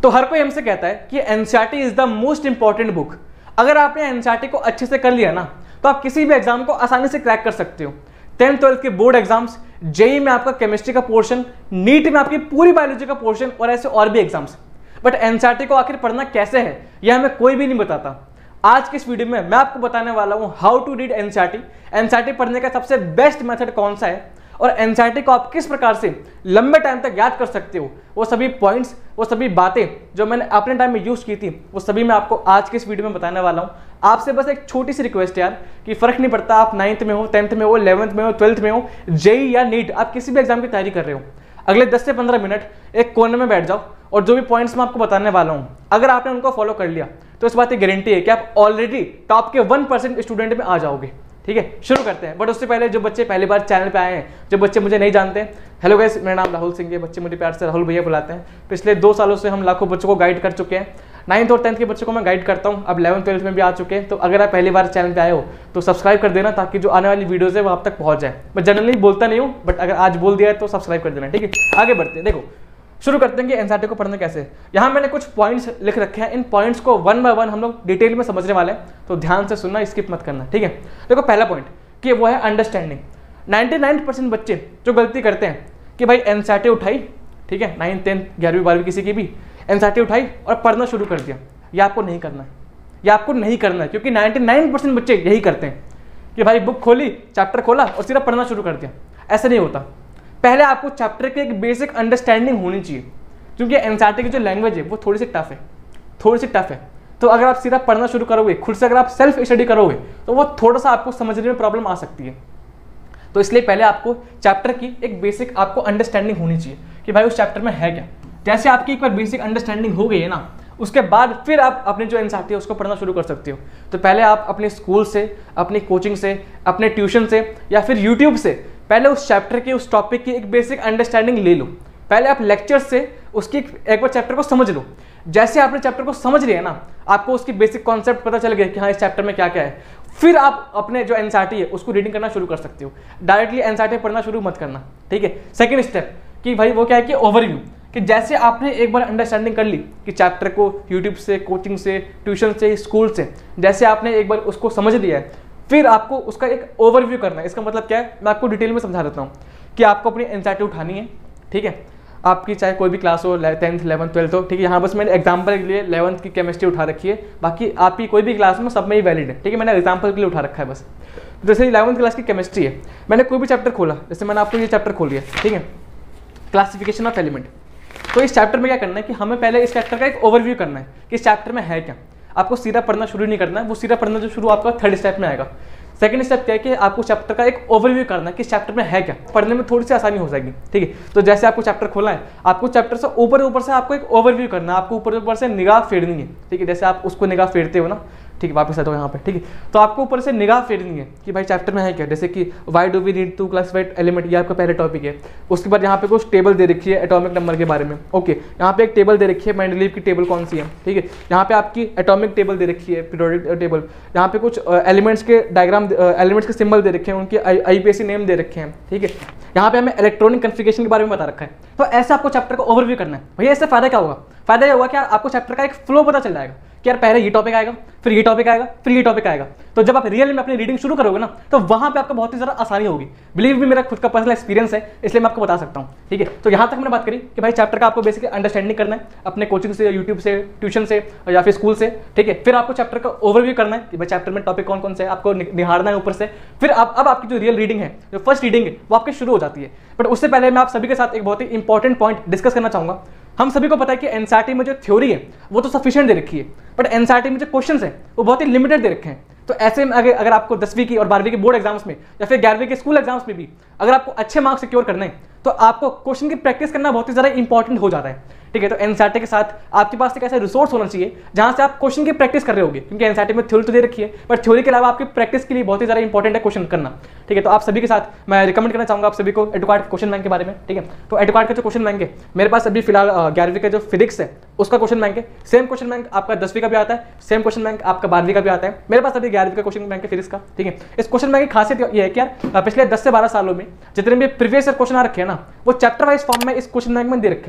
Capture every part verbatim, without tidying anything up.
तो हर कोई हमसे कहता है कि NCERT is the most important book. अगर आपने एनसीईआरटी को अच्छे से कर लिया ना तो आप किसी भी एग्जाम को आसानी से क्रैक कर सकते हो। टेंथ ट्वेल्थ के बोर्ड एग्जाम्स, जेई में आपका केमिस्ट्री का पोर्शन, नीट में आपकी पूरी बायोलॉजी का पोर्शन और ऐसे और भी एग्जाम्स। बट एनसीईआरटी को आखिर पढ़ना कैसे है यह हमें कोई भी नहीं बताता। आज के इस वीडियो में मैं आपको बताने वाला हूं how to read NCERT, NCERT पढ़ने का सबसे बेस्ट मेथड कौन सा है और एनसीईआरटी को आप किस प्रकार से लंबे टाइम तक याद कर सकते हो। वो सभी पॉइंट्स, वो सभी बातें जो मैंने अपने टाइम में यूज की थी वो सभी मैं आपको आज के इस वीडियो में बताने वाला हूं। आपसे बस एक छोटी सी रिक्वेस्ट यार कि फर्क नहीं पड़ता आप नाइन्थ में हो, टेंथ में हो, इलेवंथ में हो, ट्वेल्थ में हो, जेई या नीट, आप किसी भी एग्जाम की तैयारी कर रहे हो, अगले दस से पंद्रह मिनट एक कोने में बैठ जाओ और जो भी पॉइंट्स मैं आपको बताने वाला हूं अगर आपने उनको फॉलो कर लिया तो इस बात की गारंटी है कि आप ऑलरेडी टॉप के वन परसेंट स्टूडेंट में आ जाओगे। ठीक है, शुरू करते हैं। बट उससे पहले जो बच्चे पहली बार चैनल पे आए हैं, जो बच्चे मुझे नहीं जानते, हेलो गाइस, मेरा नाम राहुल सिंह है, बच्चे मुझे प्यार से राहुल भैया बुलाते हैं। पिछले दो सालों से हम लाखों बच्चों को गाइड कर चुके हैं। नाइन्थ और टेंथ के बच्चों को मैं गाइड करता हूँ, अब इलेवंथ ट्वेल्थ में भी आ चुके हैं। तो अगर आप पहली बार चैनल पे आए हो तो सब्सक्राइब कर देना ताकि जो आने वाली वीडियोज है वो आप तक पहुंच जाए। मैं जनरली बोलता नहीं हूँ बट अगर आज बोल दिया है तो सब्सक्राइब कर देना। ठीक है, आगे बढ़ते हैं। देखो शुरू करते हैं कि एनसीईआरटी को पढ़ना कैसे। यहाँ मैंने कुछ पॉइंट्स लिख रखे हैं, इन पॉइंट्स को वन बाय वन हम लोग डिटेल में समझने वाले हैं, तो ध्यान से सुनना, स्किप मत करना। ठीक है, देखो पहला पॉइंट कि वो है अंडरस्टैंडिंग। निन्यानवे परसेंट बच्चे जो गलती करते हैं कि भाई एनसीईआरटी उठाई, ठीक है, नाइन्थ टेंथ ग्यारहवीं बारहवीं किसी की भी एनसीईआरटी उठाई और पढ़ना शुरू कर दिया। ये आपको नहीं करना है, ये आपको नहीं करना है, क्योंकि निन्यानवे परसेंट बच्चे यही करते हैं कि भाई बुक खोली, चैप्टर खोला और सिर्फ पढ़ना शुरू कर दिया। ऐसा नहीं होता। पहले आपको चैप्टर की एक बेसिक अंडरस्टैंडिंग होनी चाहिए, क्योंकि एनसीईआरटी की जो लैंग्वेज है वो थोड़ी सी टफ है, थोड़ी सी टफ है। तो अगर आप सीधा पढ़ना शुरू करोगे, खुद से अगर आप सेल्फ स्टडी करोगे तो वो थोड़ा सा आपको समझने में प्रॉब्लम आ सकती है। तो इसलिए पहले आपको चैप्टर की एक बेसिक आपको अंडरस्टैंडिंग होनी चाहिए कि भाई उस चैप्टर में है क्या। जैसे आपकी एक बार बेसिक अंडरस्टैंडिंग हो गई है ना, उसके बाद फिर आप अपने जो एनसीईआरटी है उसको पढ़ना शुरू कर सकते हो। तो पहले आप अपने स्कूल से, अपनी कोचिंग से, अपने ट्यूशन से या फिर यूट्यूब से पहले उस चैप्टर की, उस टॉपिक की एक बेसिक अंडरस्टैंडिंग ले लो। पहले आप लेक्चर से उसकी एक बार चैप्टर को समझ लो। जैसे आपने चैप्टर को समझ लिया ना, आपको उसकी बेसिक कॉन्सेप्ट पता चल गया कि हाँ इस चैप्टर में क्या क्या है, फिर आप अपने जो एनसीईआरटी है उसको रीडिंग करना शुरू कर सकते हो। डायरेक्टली एनसीईआरटी पढ़ना शुरू मत करना। ठीक है, सेकंड स्टेप कि भाई वो क्या है कि ओवरव्यू, कि जैसे आपने एक बार अंडरस्टैंडिंग कर ली कि चैप्टर को यूट्यूब से, कोचिंग से, ट्यूशन से, स्कूल से, जैसे आपने एक बार उसको समझ लिया है, फिर आपको उसका एक ओवरव्यू करना है। इसका मतलब क्या है, मैं आपको डिटेल में समझा देता हूँ कि आपको अपनी एनसीईआरटी उठानी है। ठीक है, आपकी चाहे कोई भी क्लास हो, टेंथ इलेवंथ ट्वेल्थ हो, ठीक है, यहाँ बस मैंने एग्जाम्पल के लिए इलेवंथ की केमिस्ट्री उठा रखी है, बाकी आपकी कोई भी क्लास में सब में ही वैलिड है। ठीक है, मैंने एग्जाम्पल के लिए उठा रखा है बस। जैसे इलेवंथ क्लास की केमिस्ट्री है, मैंने कोई भी चैप्टर खोला, जैसे मैंने आपको ये चैप्टर खोल लिया, ठीक है, क्लासिफिकेशन ऑफ एलिमेंट। तो इस चैप्टर में क्या करना है कि हमें पहले इस चैप्टर का एक ओवरव्यू करना है कि इस चैप्टर में है क्या। आपको सीधा पढ़ना शुरू नहीं करना है, वो सीधा पढ़ना जो शुरू आपका थर्ड स्टेप में आएगा। सेकंड स्टेप क्या है कि आपको चैप्टर का एक ओवरव्यू करना है कि इस चैप्टर में है क्या, पढ़ने में थोड़ी सी आसानी हो जाएगी। ठीक है, तो जैसे आपको चैप्टर खोला है, आपको चैप्टर से ऊपर ऊपर से आपको एक ओवरव्यू करना है, आपको ऊपर ऊपर से निगाह फेरनी है। ठीक है, जैसे आप उसको निगाह फेरते हो ना, ठीक है, वापस आ जाओ यहाँ पे। ठीक है, तो आपको ऊपर से निगाह फेरनी है कि भाई चैप्टर में है क्या। जैसे कि why do we need to classified element, ये आपका पहले टॉपिक है। उसके बाद यहाँ पे कुछ टेबल दे रखी है एटॉमिक नंबर के बारे में। ओके, यहाँ पे एक टेबल दे रखी है मेंडलीव की टेबल कौन सी है। ठीक है, यहाँ पे आपकी एटॉमिक टेबल दे रखी है, पीरियोडिक टेबल। यहाँ पे कुछ एलिमेंट्स के डायग्राम, एलिमेंट्स के सिंबल दे रखे हैं, उनके आईपीएसी नेम दे रखे हैं। ठीक है, यहाँ पे हमें इलेक्ट्रॉनिक कन्फिगरेशन के बारे में बता रखा है। तो ऐसे आपको चैप्टर का ओवरव्यू करना है। भैया इससे फायदा क्या होगा? फायदा ये होगा कि आपको चैप्टर का एक फ्लो पता चल जाएगा कि यार पहले ये टॉपिक आएगा, फिर ये टॉपिक आएगा, फिर ये टॉपिक आएगा। तो जब आप रियल में अपनी रीडिंग शुरू करोगे ना, तो वहां पे आपको बहुत ही ज्यादा आसानी होगी। बिलीव भी, मेरा खुद का पर्सनल एक्सपीरियंस है, इसलिए मैं आपको बता सकता हूँ। ठीक है, तो यहाँ तक मैंने बात करी कि भाई चैप्टर का आपको बेसिकली अंडरस्टैंडिंग करना है अपने कोचिंग से, यूट्यूब से, ट्यूशन से या फिर स्कूल से। ठीक है, फिर आपको चैप्टर का ओवरव्यू करना है कि भाई चैप्टर में टॉपिक कौन कौन से आपको निहारना है ऊपर से। फिर आप अब आपकी जो रियल रीडिंग है, जो फर्स्ट रीडिंग है, वो आपकी शुरू हो जाती है। बट उससे पहले मैं आप सभी के साथ एक बहुत ही इंपॉर्टेंट पॉइंट डिस्कस करना चाहूंगा। हम सभी को पता है कि एनसीईआरटी में जो थ्योरी है वो तो सफिशिएंट दे रखी है, बट एनसीईआरटी में जो क्वेश्चंस है वो बहुत ही लिमिटेड दे रखे हैं। तो ऐसे में अगर अगर आपको दसवीं की और बारहवीं के बोर्ड एग्जाम्स में या फिर ग्यारहवीं के स्कूल एग्जाम्स में भी अगर आपको अच्छे मार्क्स सिक्योर करने हैं, तो आपको क्वेश्चन की प्रैक्टिस करना बहुत ही ज़्यादा इंपॉर्टेंट हो जाता है। ठीक है, तो एनसीईआरटी के साथ आपके पास एक ऐसा रिसोर्स होना चाहिए जहां से आप क्वेश्चन की प्रैक्टिस कर रहे होगे, क्योंकि एनसीईआरटी में थ्योरी तो दे रखी है, बट थ्योरी के अलावा आपकी प्रैक्टिस के लिए बहुत ही ज़्यादा इंपॉर्टेंट है क्वेश्चन करना। ठीक है, तो आप सभी के साथ मैं रिकमेंड करना चाहूंगा आप सभी को एडुकार्ड क्वेश्चन बैंक के बारे में। ठीक है, तो एडुकार्ड का जो क्वेश्चन बैंक है, मेरे पास अभी फिलहाल ग्यारहवीं का जो फिजिक्स है उसका क्वेश्चन बैंक है। सेम क्वेश्चन बैंक आपका दसवीं का भी आता है, सेम क्वेश्चन बैंक आपका बारहवीं का भी आता है। मेरे पास अभी ग्यारहवीं का क्वेश्चन बैंक है फिजिक्स का। ठीक है, इस क्वेश्चन बैंक की खासियत ये है कि यार पिछले दस से बारह सालों में जितने भी प्रीवियस क्वेश्चन आ रखे हैं ना, वो चैप्टर वाइज फॉर्म में इस क्वेश्चन बैंक में दे रखे हैं।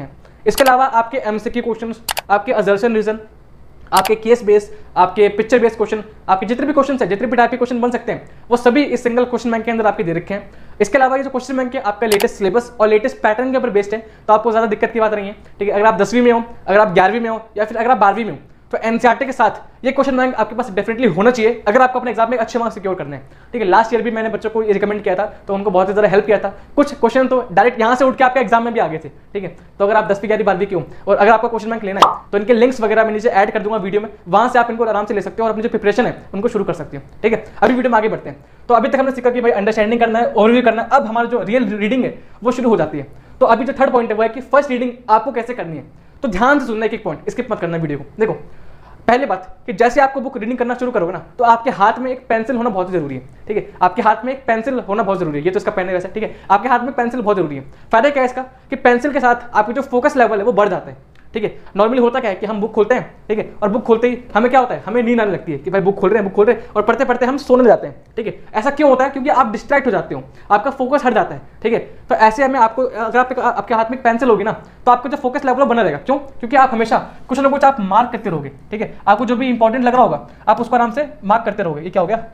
इसके अलावा आपके एमसीक्यू क्वेश्चन, आपके असर्शन रीजन, आपके केस बेस, आपके पिक्चर बेस्ड क्वेश्चन, आपके जितने भी क्वेश्चन है, जितने भी टाइप के क्वेश्चन बन सकते हैं, वो सभी इस सिंगल क्वेश्चन बैंक के अंदर आपके दे रखे हैं। इसके अलावा ये जो क्वेश्चन बैंक है आपका लेटेस्ट सिलेबस और लेटेस्ट पैटर्न के ऊपर बेस्ड है, तो आपको ज्यादा दिक्कत की बात नहीं है। ठीक है, अगर आप दसवीं में हो, अगर आप ग्यारहवीं में हो, या फिर अगर आप बारहवीं में हो, तो एनसीईआरटी के साथ ये क्वेश्चन बैंक आपके पास डेफिनेटली होना चाहिए अगर आपको अपने एग्जाम में अच्छे मार्क्स सिक्योर करने हैं। ठीक है, लास्ट ईयर भी मैंने बच्चों को ये रिकमेंड किया था, तो उनको बहुत ज़्यादा हेल्प किया था। कुछ क्वेश्चन तो डायरेक्ट यहाँ से उठ के आपके एग्जाम में भी आ गए थे। ठीक है, तो अगर आप दसवीं ग्यारहवीं बारहवीं की हो और अगर आपका क्वेश्चन बैंक लेना है, तो इनके लिंक्स वगैरह मैं नीचे ऐड कर दूंगा वीडियो में, वहाँ से आप इनको आराम से ले सकते हो और अपनी जो प्रिपरेशन है उनको शुरू कर सकते हो। ठीक है, अभी वीडियो में आगे बढ़ते हैं। तो अभी तक हमने सीखा कि भाई अंडरस्टैंडिंग करना है, ओवरव्यू करना है। अब हमारी जो रियल रीडिंग है वो शुरू हो जाती है। तो अभी जो थर्ड पॉइंट है वो है कि फर्स्ट रीडिंग आपको कैसे करनी है। तो ध्यान से सुनना एक एक पॉइंट, स्किप मत करना वीडियो को। देखो, पहले बात कि जैसे आपको बुक रीडिंग करना शुरू करोगे ना, तो आपके हाथ में एक पेंसिल होना बहुत जरूरी है। ठीक है, आपके हाथ में एक पेंसिल होना बहुत जरूरी है। ये तो इसका पेन है वैसे। ठीक है, आपके हाथ में पेंसिल बहुत जरूरी है। फायदा क्या है इसका कि पेंसिल के साथ आपकी जो फोकस लेवल है वो बढ़ जाता है। ठीक है, नॉर्मली होता क्या है कि हम बुक खोलते हैं, ठीक है, और बुक खोलते ही हमें क्या होता है, हमें नींद आने लगती है कि भाई बुक खोल रहे हैं, बुक खोल रहे हैं, और पढ़ते पढ़ते हम सोने जाते हैं। ठीक है, ऐसा क्यों होता है? क्योंकि आप डिस्ट्रैक्ट हो जाते हो, आपका फोकस हट जाता है। ठीक है, तो ऐसे हमें आपको, अगर आप, आपके हाथ में पेंसिल होगी ना, तो आपका जो फोकस लेवल बना रहेगा। क्यों? क्योंकि आप हमेशा कुछ ना कुछ आप मार्क करते रहोगे। ठीक है, आपको जो भी इंपॉर्टेंट लग रहा होगा आप उसको आराम से मार्क करते रहोगे। ये क्या हो गया,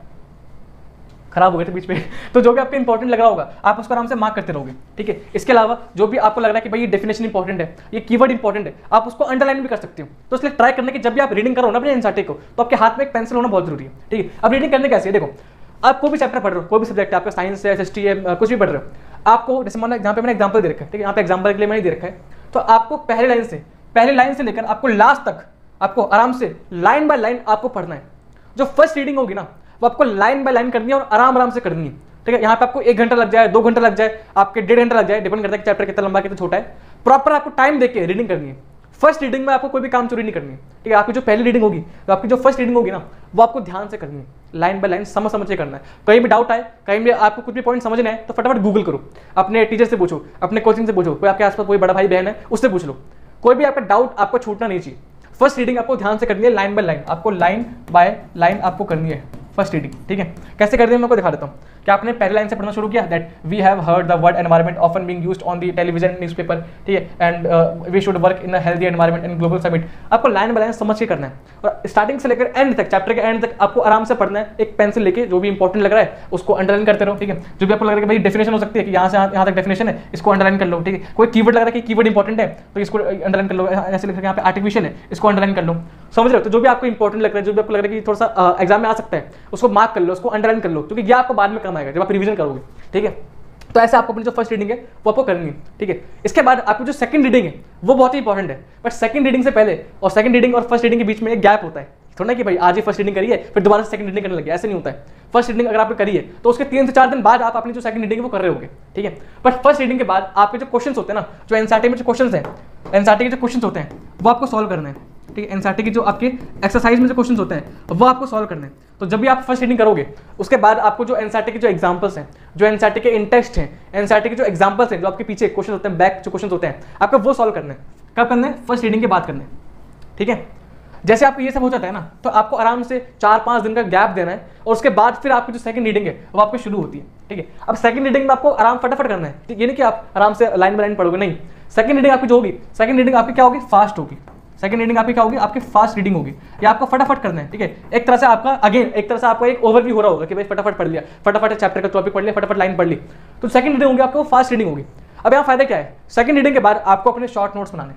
खराब हो गए थे बीच में। तो जो भी आपको इंपॉर्टेंट लग रहा होगा आप उसको आराम से मार्क करते रहोगे। ठीक है, इसके अलावा जो भी आपको लग रहा है कि भाई ये डेफिनेशन इंपॉर्टेंट है, ये कीवर्ड इंपॉर्टेंट है, आप उसको अंडरलाइन भी कर सकते हो। तो इसलिए ट्राई करने की जब भी आप रीडिंग करो ना अपने एनसीईआरटी को, तो आपके हाथ में एक पेंसिल होना बहुत जरूरी है। ठीक है, अब रीडिंग करने कैसे है, देखो, आप कोई भी चैप्टर पढ़ रहे हो, कोई भी सब्जेक्ट है, आपका साइंस है, एसएसटी है, कुछ भी पढ़ रहे हो, आपको जैसे मान लो यहाँ पे मैंने एग्जाम्पल दे रखा है। ठीक है, यहाँ पे एग्जाम्पल के लिए मैंने दे रखा है, तो आपको पहले लाइन से पहले लाइन से लेकर आपको लास्ट तक आपको आराम से लाइन बाय लाइन आपको पढ़ना है। जो फर्स्ट रीडिंग होगी ना वो आपको लाइन बाय लाइन करनी है और आराम आराम से करनी है। ठीक है, यहाँ पे आपको एक घंटा लग जाए, दो घंटा लग जाए, आपके डेढ़ घंटा लग जाए, डिपेंड करता है कि चैप्टर कितना लंबा कितना छोटा है। प्रॉपर आपको टाइम देके रीडिंग करनी है। फर्स्ट रीडिंग में आपको कोई भी काम चोरी नहीं करनी है। ठीक है, आपकी जो पहली रीडिंग होगी, तो आपकी जो फर्स्ट रीडिंग होगी ना, वो आपको ध्यान से करनी है, लाइन बाय लाइन समझ समझ के करना है। कहीं भी डाउट आए, कहीं भी आपको कुछ भी पॉइंट समझना है, तो फटाफट गूगल करो, अपने टीचर से पूछो, अपने कोचिंग से पूछो, कोई आपके आसपास कोई बड़ा भाई बहन है उससे पूछ लो। कोई भी आपका डाउट आपको छूटना नहीं चाहिए। फर्स्ट रीडिंग आपको ध्यान से करनी है, लाइन बाय लाइन, आपको लाइन बाय लाइन आपको करनी है फर्स्ट रीडिंग। ठीक है, कैसे करते हैं मैं आपको दिखा देता हूँ। कि आपने पहले लाइन से पढ़ना शुरू किया, that we have heard the word environment often being used on the television newspaper. ठीक है, and we should work in a healthy environment in global summit. आपको लाइन बाय लाइन समझ के करना है और स्टार्टिंग से लेकर एंड तक, चैप्टर के एंड तक आपको आराम से पढ़ना है। एक पेंसिल लेके जो भी इंपॉर्टेंट लग रहा है उसको अंडरलाइन करते रहो। ठीक है, जो भी आपको लग रहा है कि भाई डेफिनेशन हो सकती है कि यहाँ से यहाँ तक डेफिनेशन है, इसको अंडरलाइन कर लो। ठीक है, कोई कीवर्ड लग रहा है कि कीवर्ड इंपॉर्टेंट है तो इसको अंडरलाइन कर लो। ऐसे लिख रहे यहाँ पे आर्टिफिशियल है, इसको अंडरलाइन कर लो। समझ रहे हो? तो जो भी आपको इंपॉर्टेंट लग रहा है, जो भी आपको लग रहा है कि थोड़ा सा एग्जाम में आ सकता है, उसको मार्क कर लो, उसको अंडरलाइन कर लो, क्योंकि ये आपको बाद में काम आएगा जब आप रिवीजन करोगे। ठीक है, तो ऐसे आपको अपनी जो फर्स्ट रीडिंग है वो आपको करनी है। ठीक है, इसके बाद आपकी जो सेकंड रीडिंग है वो बहुत ही इंपॉर्टेंट है। बट सेकंड रीडिंग से पहले और सेकंड रीडिंग और फर्स्ट रीडिंग के बीच में एक गैप होता है। थोड़ा कि भाई आज ही फर्स्ट रीडिंग करिए फिर दोबारा सेकंड रीडिंग करने लगे, ऐसे नहीं होता है। फर्स्ट रीडिंग अगर आपने करी है तो उसके तीन से चार दिन बाद आप अपनी जो सेकंड रीडिंग है वो कर रहे होगे। ठीक है, बट फर्स्ट रीडिंग के बाद आपके जो क्वेश्चंस होते हैं ना, जो एनसीईआरटी में जो क्वेश्चंस हैं, एनसीईआरटी के जो क्वेश्चंस होते हैं वो आपको सॉल्व करने हैं। ठीक है, एनसीईआरटी की जो आपके एक्सरसाइज में जो क्वेश्चंस होते हैं वो आपको सॉल्व करने हैं। तो जब भी आप फर्स्ट रीडिंग करोगे उसके बाद आपको जो एनसीईआरटी के जो एग्जांपल्स हैं, जो एनसीईआरटी के इंटेक्स्ट हैं, एनसीईआरटी के जो एग्जांपल्स हैं, जो आपके पीछे क्वेश्चन होते हैं, बैक जो क्वेश्चन होते हैं, आपको वो सॉल्व करने हैं। कब करने हैं? फर्स्ट रीडिंग के बाद करने हैं। ठीक है, जैसे आपको ये सब हो जाता है ना, तो आपको आराम से चार पांच दिन का गैप देना है और उसके बाद फिर आपकी जो सेकंड रीडिंग है वो आपकी शुरू होती है। ठीक है, अब सेकंड रीडिंग में आपको आराम फटाफट करना है। ठीक, ये नहीं कि आप आराम से लाइन बाय लाइन पढ़ोगे, नहीं। सेकंड रीडिंग आपकी जो होगी, सेकंड रीडिंग आपकी क्या होगी? फास्ट होगी। सेकंड रीडिंग आपकी क्या होगी? आपकी फास्ट रीडिंग होगी। ये आपको फटाफट करना है। ठीक है, एक तरह से आपका अगेन एक तरह से आपका एक ओवरव्यू हो रहा होगा कि भाई फटाफट पढ़ लिया, फटाफट चैप्टर का टॉपिक पढ़ लिया, फटाफट लाइन पढ़ ली। तो सेकंड रीडिंग होगी आपको फास्ट रीडिंग होगी। अब यहाँ फायदा क्या है? सेकंड रीडिंग के बाद आपको अपने शॉर्ट नोट्स बनाने।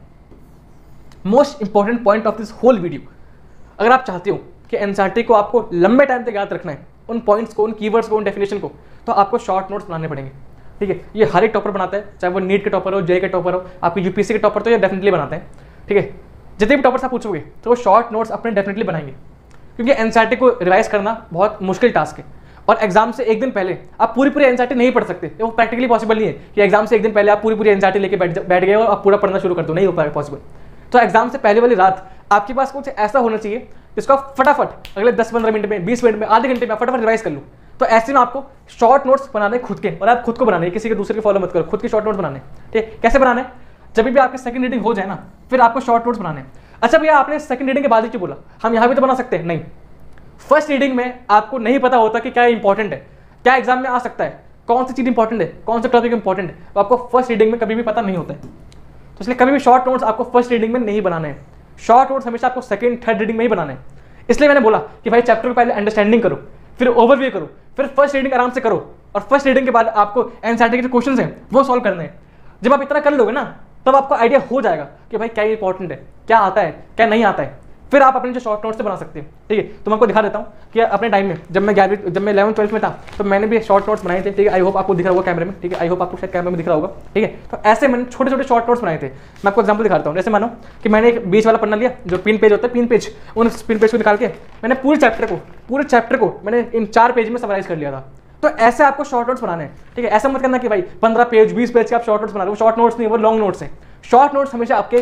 Most important point of this whole video, अगर आप चाहते हो कि एनसीईआरटी को आपको लंबे टाइम तक याद रखना है, उन पॉइंट्स को, उन कीवर्ड्स को, उन डेफिनेशन को, तो आपको शॉर्ट नोट्स बनाने पड़ेंगे। ठीक है, ये हर एक टॉपर बनाता है, चाहे वो नीट के टॉपर हो, जे के टॉपर हो, आपकी यूपीएससी के टॉपर, तो ये डेफिनेटली बनाते हैं। ठीक है, जितने भी टॉपर्स आप पूछोगे तो वो शॉर्ट नोट्स अपने डेफिनेटली बनाएंगे, क्योंकि एनसीईआरटी को रिवाइज करना बहुत मुश्किल टास्क है और एग्जाम से एक दिन पहले आप पूरी पूरी एनसीईआरटी नहीं पढ़ सकते। वो प्रैक्टिकली पॉसिबल नहीं है कि एग्जाम से एक दिन पहले आप पूरी पूरी एनसीईआरटी लेके बैठ बैठ गए और आप पूरा पढ़ना शुरू कर दो, नहीं हो पाएगा पॉसिबल। तो एग्जाम से पहले वाली रात आपके पास कुछ ऐसा होना चाहिए जिसको आप फटाफट अगले दस पंद्रह मिनट में, बीस मिनट में, आधे घंटे में फटाफट रिवाइज कर लो। तो ऐसे में आपको शॉर्ट नोट्स बनाने खुद के, और आप खुद को बनाने, किसी के दूसरे के फॉलो मत करो, खुद के शॉर्ट नोट्स बनाने। ठीक है, कैसे बनाने? जब भी आपके सेकंड रीडिंग हो जाए ना, फिर आपको शॉर्ट नोट्स बनाने। अच्छा भैया, आपने सेकंड रीडिंग के बाद ही क्यों बोला? हम यहाँ भी तो बना सकते हैं। नहीं, फर्स्ट रीडिंग में आपको नहीं पता होता कि क्या इंपॉर्टेंट है, क्या एग्जाम में आ सकता है, कौन सी चीज इंपॉर्टेंट है, कौन सा टॉपिक इंपॉर्टेंट है, तो आपको फर्स्ट रीडिंग में कभी भी पता नहीं होता है। तो इसलिए कभी भी शॉर्ट नोट्स आपको फर्स्ट रीडिंग में नहीं बनाने हैं, शॉर्ट नोट्स हमेशा आपको सेकंड थर्ड रीडिंग में ही बनाने हैं। इसलिए मैंने बोला कि भाई चैप्टर को पहले अंडरस्टैंडिंग करो, फिर ओवरव्यू करो, फिर फर्स्ट रीडिंग आराम से करो, और फर्स्ट रीडिंग के बाद आपको एनसीईआरटी के जो क्वेश्चन हैं वो सॉल्व करने हैं। जब आप इतना कर लोगे ना तब आपको आइडिया हो जाएगा कि भाई क्या इंपॉर्टेंट है, क्या आता है, क्या नहीं आता है, फिर आप अपने जो शॉर्ट नोट्स से बना सकते हैं। ठीक है, तो मैं आपको दिखा देता हूँ कि अपने टाइम में जब मैं ग्यारहवीं जब मैं इलेवन ट्वेल्थ में था तो मैंने भी शॉर्ट नोट्स बनाए थे। ठीक है, आई होप आपको दिख रहा होगा कैमरे में। ठीक है, आई होप आपको शायद कैमरे में दिख रहा होगा। ठीक है, तो ऐसे मैंने छोटे छोटे शॉर्ट नोट्स बनाए थे। मैं आपको एग्जाम्पल दिखाता हूँ। जैसे मानो कि मैंने एक बीच वाला पन्ना लिया, जो पिन पेज होता है, पिन पेज, उन पिन पेज को निकाल के मैंने पूरे चैप्टर को पूरे चैप्टर को मैंने इन चार पेज में समराइज कर लिया था। तो ऐसे आपको शॉर्ट नोट्स बनाने हैं। ठीक है, ऐसा मत करना कि भाई पंद्रह पेज बीस पेज के आप शॉर्ट नोट्स बना रहे हो, शॉर्ट नोट्स नहीं, वो लॉन्ग नोट्स हैं। शॉर्ट नोट्स हमेशा आपके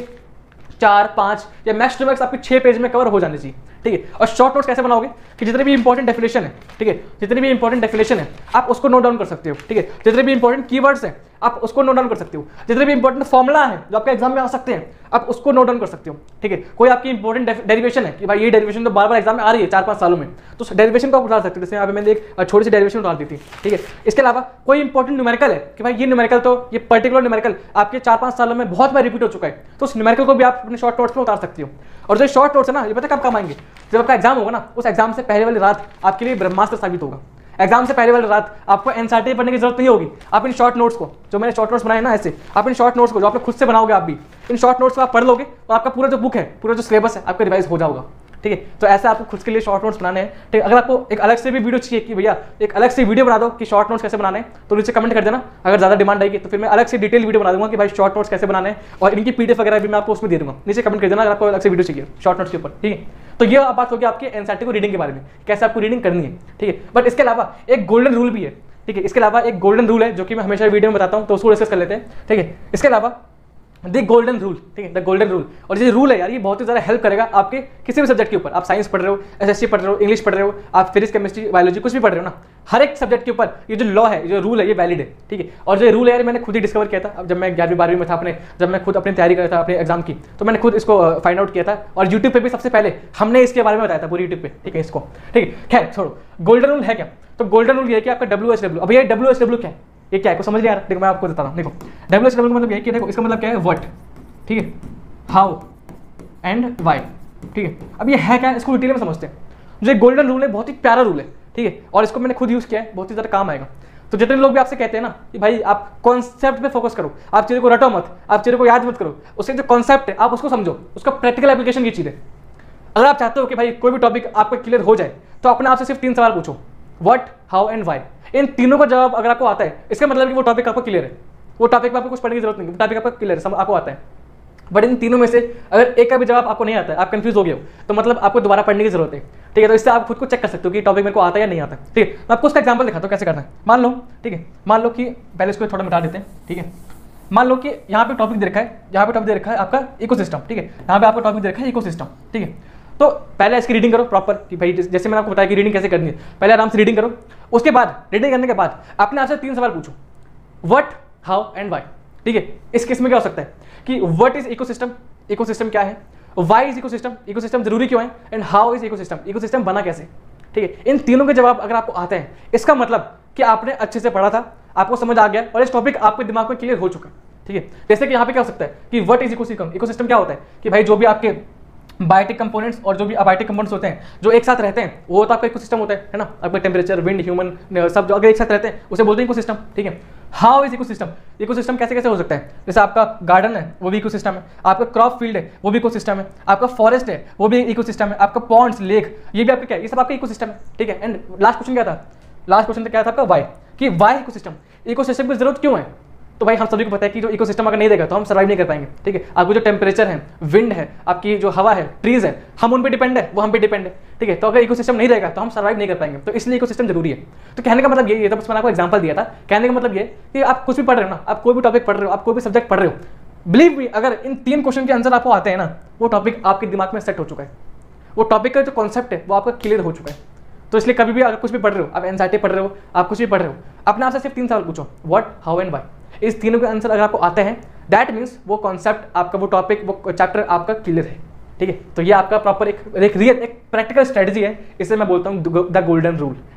चार पांच या मैक्स टू मैक्स आपके छह पेज में कवर हो जाने चाहिए। ठीक है, और शॉर्ट नोट्स कैसे बनाओगे कि जितने भी इंपॉर्टेंट डेफिनेशन है, ठीक है, जितनी भी इंपॉर्टेंट डेफिनेशन है आप उसको नोट डाउन कर सकते हो। ठीक है, जितने भी इंपॉर्टेंट कीवर्ड्स हैं आप उसको नोट डाउन कर सकते हो, जितने भी इंपॉर्टेंट फॉर्मुला है जो आपके एग्जाम में आ सकते हैं आप उसको नोट डाउन कर सकते हो। ठीक है, कोई आपकी इंपॉर्टेंट डेरिवेशन है कि भाई ये डेरिवेशन तो बार बार एग्जाम में आ रही है चार पांच सालों में, तो उस डेरिवेशन को आप उठा सकते हो। जैसे यहाँ पे मैंने एक छोटी सी डेरिवेशन उठा दी थी। ठीक है, इसके अलावा कोई इंपॉर्टेंट न्यूमेरिकल है कि भाई ये न्यूमेरिकल तो ये पर्टिकुलर न्यूमेरिकल आपके चार पांच सालों में बहुत बार रिपीट हो चुका है, तो उस न्यूमेरिकल को भी आप अपने शॉर्ट नोट्स में उतार सकते हो। और जो शॉर्ट नोट्स है ना, ये पता कब काम आएंगे, जब आपका एग्जाम होगा ना, उस एग्जाम से पहले वाली रात आपके लिए ब्रह्मास्त्र साबित होगा। एग्जाम से पहले वाली रात आपको एनसीईआरटी पढ़ने की जरूरत नहीं होगी। आप इन शॉर्ट नोट्स को, जो मैंने शॉर्ट नोट्स बनाए ना, ऐसे आप इन शॉर्ट नोट्स को जो आपने खुद से बनाओगे, आप भी इन शॉर्ट नोट्स को आप पढ़ लोगे तो आपका पूरा जो बुक है, पूरा जो सिलेबस है आपका रिवाइज हो जाएगा। ठीक है, तो ऐसे आपको खुद के लिए शॉर्ट नोट्स बनाने हैं। ठीक है, अगर आपको एक अलग से भी वीडियो चाहिए कि भैया एक अलग से वीडियो बना दो कि शॉर्ट नोट्स कैसे बनाने हैं, तो नीचे कमेंट कर देना। अगर ज्यादा डिमांड आएगी तो फिर मैं अलग से डिटेल वीडियो बना दूंगा कि भाई शॉर्ट नोट्स कैसे बनाने हैं, और इनकी पीडीएफ वगैरह भी मैं आपको उसमें दे दूंगा। नीचे कमेंट कर देना अगर आपको अलग से वीडियो चाहिए शॉर्ट नोट्स के ऊपर। ठीक है, तो ये बात होगी आपके एनसीईआरटी को रीडिंग के बारे में, कैसे आपको रीडिंग करनी है। ठीक है, बट इसके अलावा एक गोल्डन रूल भी है। ठीक है, इसके अलावा एक गोल्डन रूल है जो कि मैं हमेशा वीडियो में बताता हूँ, तो उसको डिस्कस कर लेते हैं। ठीक है, इसके अलावा द गोल्डन रूल, ठीक है, द गोल्डन रूल, और ये रूल है यार, ये बहुत ही ज़्यादा हेल्प करेगा आपके किसी भी सब्जेक्ट के ऊपर। आप साइंस पढ़ रहे हो, एसएससी पढ़ रहे हो, इंग्लिश पढ़ रहे हो, आप फिजिक्स केमिस्ट्री बायोलॉजी कुछ भी पढ़ रहे हो ना, हर एक सब्जेक्ट के ऊपर ये जो लॉ है, जो रूल है, ये वैलिड है। ठीक है, और जो रूल है यार मैंने खुद ही डिस्कवर किया था। अब जब मैं ग्यारहवीं बारहवीं में था, अपने जब मैं खुद अपनी तैयारी कर रहा था अपने एग्जाम की, तो मैंने खुद इसको फाइंड आउट किया था, और यूट्यूब पे भी सबसे पहले हमने इसके बारे में बताया था पूरी यूट्यूब पे। ठीक है, इसको ठीक है, खैर छोड़ो। गोल्डन रूल है क्या? तो गोल्डन रूल ये है कि आपका डब्ल्यू एच डब्ल्यू, अब ये डब्ल्यू एच डब्ल्यू क्या है, ये क्या है, को समझ नहीं आ रहा? देखो मैं आपको बताता हूँ। देखो डब्ल्यू एच डब्ल्यू का मतलब ये है कि देखो इसका मतलब क्या है, व्हाट, ठीक है, हाउ एंड वाई। ठीक है, अब ये है क्या, इसको डिटेल में समझते हैं। जो गोल्डन रूल है बहुत ही प्यारा रूल है। ठीक है, और इसको मैंने खुद यूज किया है, बहुत ही ज़्यादा काम आएगा। तो जितने लोग भी आपसे कहते हैं ना कि भाई आप कॉन्सेप्ट पे फोकस करो, आप चीज़ों को रटो मत, आप चीज़ों को याद मत करो, उसके जो कॉन्सेप्ट है आप उसको समझो, उसका प्रैक्टिकल एप्लीकेशन की चीज़ है। अगर आप चाहते हो कि भाई कोई भी टॉपिक आपको क्लियर हो जाए, तो अपने आप से सिर्फ तीन सवाल पूछो, व्हाट, हाउ एंड वाई। इन तीनों का जवाब अगर आपको आता है, इसका मतलब कि वो टॉपिक आपको क्लियर है, वो टॉपिक में आपको कुछ पढ़ने की जरूरत नहीं, वो टॉपिक आपको क्लियर है, आपको आता है। बट इन तीनों में से अगर एक का भी जवाब आपको नहीं आता है, आप कंफ्यूज हो गए हो, तो मतलब आपको दोबारा पढ़ने की जरूरत है। ठीक है, तो इससे आप खुद को चेक कर सकते हो कि टॉपिक मेरे को आता है या नहीं आता है। ठीक है, मैं आपको उसका एग्जांपल दिखाता हूँ कैसे करना है। मान लो, ठीक है, मान लो कि पहले इसको थोड़ा मिटा देते हैं। ठीक है, मान लो कि यहाँ पे टॉपिक दे रखा है, यहाँ पे टॉपिक दे रखा है आपका इकोसिस्टम। ठीक है, यहाँ पे आपका टॉपिक दे रखा है इकोसिस्टम। ठीक है, तो पहले इसकी रीडिंग करो प्रॉपर कि भाई जैसे मैंने आपको बताया कि रीडिंग कैसे करनी है, पहले आराम से रीडिंग करो। उसके बाद रीडिंग करने के बाद अपने आप से तीन सवाल पूछो, व्हाट, हाउ एंड वाई। ठीक है, इस केस में क्या हो सकता है कि व्हाट इज इकोसिस्टम, इकोसिस्टम क्या है, वाई इज इकोसिस्टम, इकोसिस्टम जरूरी क्यों है, and how is ecosystem, ecosystem बना कैसे। ठीक है, इन तीनों के जवाब अगर आपको आते हैं, इसका मतलब कि आपने अच्छे से पढ़ा था, आपको समझ आ गया और इस टॉपिक आपके दिमाग में क्लियर हो चुका है। ठीक है, जैसे कि यहाँ पे क्या हो सकता है कि व्हाट इज इकोसिस्टम, इकोसिस्टम क्या होता है कि भाई जो भी आपके बायोटिक कंपोनेंट्स और जो भी अबायोटिक कंपोनेंट्स होते हैं जो एक साथ रहते हैं, वो तो आपका इकोसिस्टम होता है, है ना। आपका टेम्परेचर, विंड, ह्यूमन सब जो अगर एक साथ रहते हैं उसे बोलते हैं इकोसिस्टम। ठीक है, हाउ इज इकोसिस्टम, इकोसिस्टम कैसे कैसे हो सकता है, जैसे आपका गार्डन है वो भी इकोसिस्टम है, आपका क्रॉप फील्ड है वो भी इकोसिस्टम है, आपका फॉरेस्ट है वो भी इकोसिस्टम है, आपका पॉन्ड्स, लेक, ये भी आपका क्या है, ये सब आपका इकोसिस्टम है। ठीक है, एंड लास्ट क्वेश्चन क्या था, लास्ट क्वेश्चन क्या था आपका, वाई, कि वाई इकोसिस्टम, इकोसिस्टम की जरूरत क्यों है। तो भाई हम सभी को पता है कि जो इकोसिस्टम अगर नहीं देगा तो हम सर्वाइव नहीं कर पाएंगे। ठीक है, आपको जो टेम्परेचर है, विंड है, आपकी जो हवा है, ट्रीज है, हम उन पे डिपेंड है, वो हम पे डिपेंड है। ठीक है, तो अगर इकोसिस्टम नहीं रहेगा तो हम सर्वाइव नहीं कर पाएंगे, तो इसलिए इकोसिस्टम जरूरी है। तो कहने का मतलब ये, ये तो बस मैंने आपको एग्जांपल दिया था। कहने का मतलब ये कि आप कुछ भी पढ़ रहे हो ना, आप कोई भी टॉपिक पढ़ रहे हो, आप कोई भी सब्जेक्ट पढ़ रहे हो, बिलीव मी, अगर इन तीन क्वेश्चन के आंसर आपको आते हैं ना, वो टॉपिक आपके दिमाग में सेट हो चुका है, वो टॉपिक का जो कॉन्सेप्ट है वो आपका क्लियर हो चुका है। तो इसलिए कभी भी अगर कुछ भी पढ़ रहे हो, आप एनसीईआरटी पढ़ रहे हो, आप कुछ भी पढ़ रहे हो, अपने आप से सिर्फ तीन सवाल पूछो, व्हाट, हाउ एंड वाई। इस तीनों के आंसर अगर आपको आते हैं, दैट मीन्स वो कॉन्सेप्ट आपका, वो टॉपिक, वो चैप्टर आपका क्लियर है। ठीक है, तो ये आपका प्रॉपर एक एक रियल एक प्रैक्टिकल स्ट्रेटजी है, इसे मैं बोलता हूँ द गोल्डन रूल।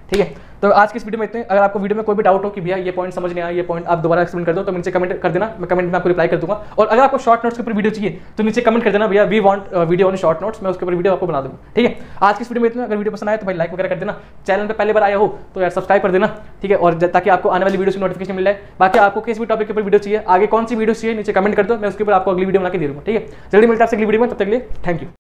ठीक है, तो आज की इस वीडियो में इतने। अगर आपको वीडियो में कोई भी डाउट हो कि भैया ये पॉइंट समझ नहीं आया, ये पॉइंट आप दोबारा एक्सप्लेन कर दो, तो नीचे कमेंट कर देना, मैं कमेंट में आपको रिप्लाई कर दूंगा। और अगर आपको शॉर्ट नोट्स के ऊपर वीडियो चाहिए तो नीचे कमेंट कर देना, भैया we want video on short notes, मैं उसके ऊपर वीडियो आपको बना दूंगा। ठीक है, आज की इस वीडियो में इतना। अगर वीडियो पसंद आए तो भाई लाइक वगैरह कर देना, चैनल पे पहले बार आया हो तो यार सब्सक्राइब कर देना। ठीक है, और ताकि आपको आने वाली वीडियो की नोटिफिकेशन मिल जाए। बाकी आपको किस भी टॉपिक के ऊपर वीडियो चाहिए, आगे कौन सी वीडियो चाहिए, नीचे कमेंट कर दो, मैं उसके ऊपर आपको अगली वीडियो बना के दे दूंगा। ठीक है, जल्दी मिलता है आपसे अगली वीडियो में, तब तक के लिए थैंक यू।